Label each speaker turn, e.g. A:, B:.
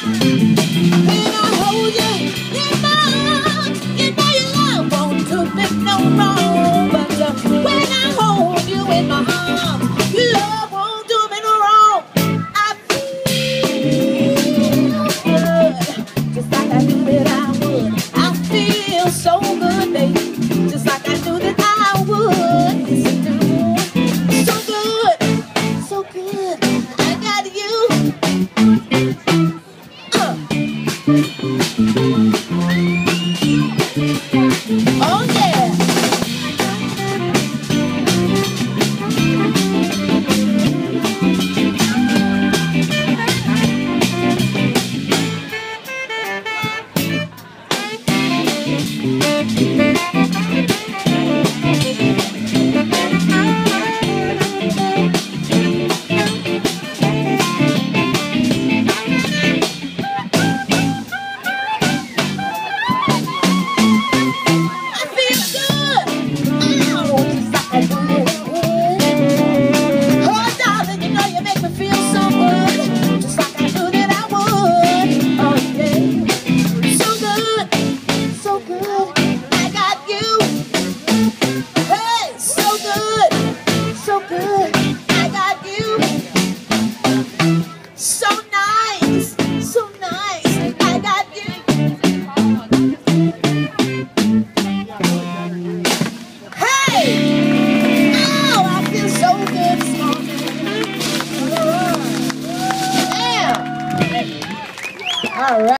A: When I hold you in my arms, you know your love won't do me no wrong. But when I hold you in my arms, your love won't do me no wrong. I feel good, just like I knew that I would. I feel so good, baby, just like I knew that I would. Yes, I do. So good, so good. I got you.